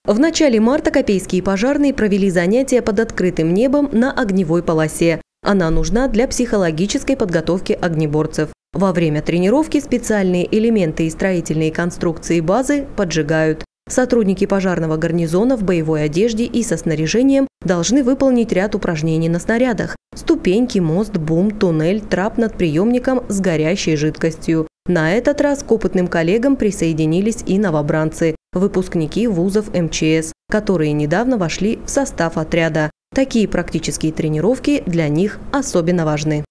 В начале марта копейские пожарные провели занятия под открытым небом на огневой полосе. Она нужна для психологической подготовки огнеборцев. Во время тренировки специальные элементы и строительные конструкции базы поджигают. Сотрудники пожарного гарнизона в боевой одежде и со снаряжением должны выполнить ряд упражнений на снарядах: ступеньки, мост, бум, туннель, трап над приемником с горящей жидкостью. На этот раз к опытным коллегам присоединились и новобранцы, выпускники вузов МЧС, которые недавно вошли в состав отряда. Такие практические тренировки для них особенно важны.